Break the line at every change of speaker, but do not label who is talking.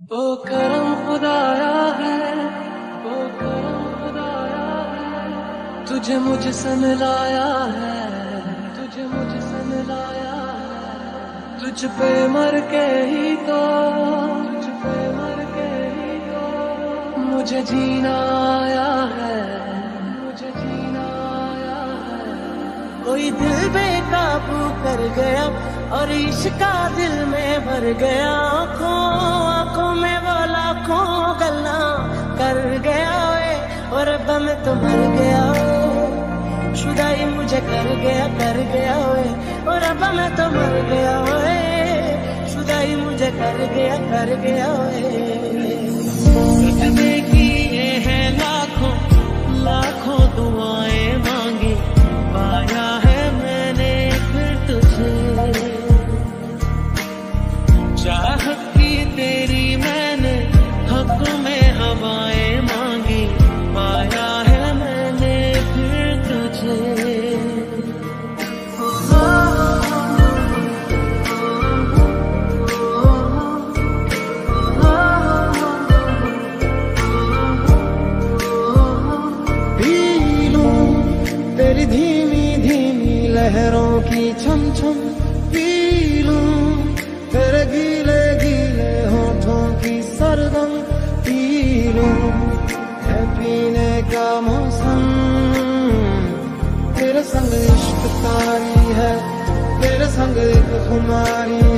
ओ करम खुदाया है, ओ करम खुदाया है, तुझे मुझसे मिलाया है, तुझे मुझसे मिलाया है। तुझ पे मर के ही तो, तुझ पे मर के ही तो मुझे जीना आया है, मुझे जीना आया है।
कोई दिल बेकाबू कर गया और इश्का दिल में भर गया। आंखों में वो लाखों गल्ला कर गया वे, और रब में तो मर गया वे। शुदाई मुझे कर गया वे, और रब में तो मर गया वे। शुदाई मुझे कर गया वे। सजदे किए हैं लाखों लाखों दुआएं मांगी, पाया है मैंने फिर तुझे। चाहत की तेरी मैंने हक में हवाएं मांगी, पाया है मैंने फिर तुझे। पी लूं तेरी धीमी धीमी लहरों की छम छम, पी लूं तेरे गीले गीले होठों की सरगम, पी लूं है पीने का मौसम। तेरे संग इश्क तारी है, तेरे संग एक खुमारी